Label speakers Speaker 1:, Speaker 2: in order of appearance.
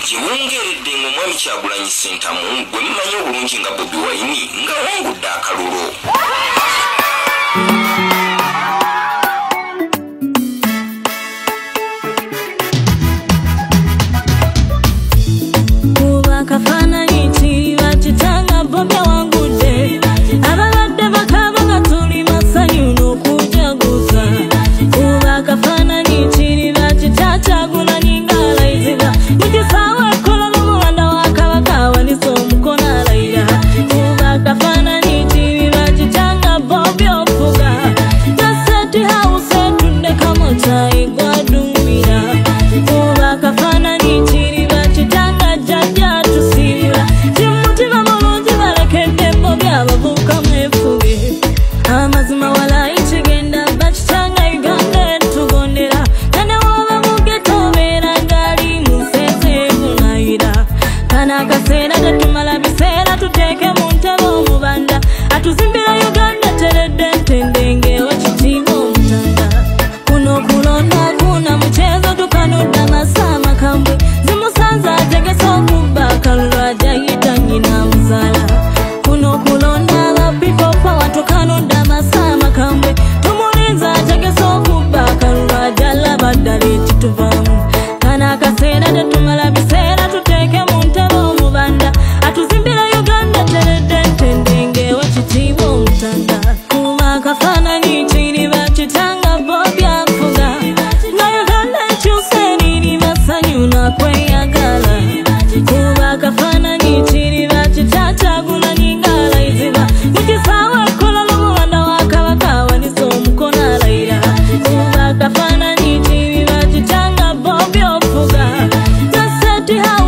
Speaker 1: Jibungeredde ng'omwami Kyagulanyi Ssentamu gwe mumanyi obulungi nga Bobi Wine nga awangudde akalulu.
Speaker 2: Kuba kafaananyi Kiriba kitanga Bobi awangudde. Abalwadde bakaba nga tuli masanyu n'okujaguza. Kuba kafaananyi Kiriba kitya Kyagulanyi ng'alayizibwa. Mukisaawe ekkola n'omuwanda wa Kabaka awanise omukono alayira. Kuba kafaananyi Kiriba kitanga Bobi ofuga. Naseti house etudde kamotayi gwadumira. Kuba kafaananyi Kiriba kitanga jjajja tusiibula. Kimutima bulungi balekedde Bobi abavubuka mwefuge. Amazima walayi kigenda bakitanga Uganda etugondera. Kane woba mugeto obeera ngali musese munayira. Kana akaseera tetumala biseera tuteeke mu ntebe omubanda. Atuzimbira Uganda teredde ntendenge wekitiibwa omutanda. Kuno kulonda kuna muchezo tukanudda masa makambwe. Zimusanza ategese okubba akalulu ajayita nnyina muzaala. Kuno kulonda aba people power tukanudda masa makambwe. Tumulinza ategese okubba akalulu ajalaba ddala ekituvaamu. Kana akaseera tetumala biseera tuteeke mu ntebe omubanda. Atuzimbira Uganda teredde ntendenge wekitiibwa omutanda. Kuba akafaananyi Kiriba kitanga Bobi afuga. Nga Uganda ekyuse eriri masanyu nakweyagala. Kuba akafaananyi Kiriba kitya Kyagulanyi ng'alayizibwa. Mukisaawe ekkola n'omuwanda wa Kabaka awanise omukono alayira. Kuba akafaananyi Kiriba kitanga Bobi ofuga. Naseti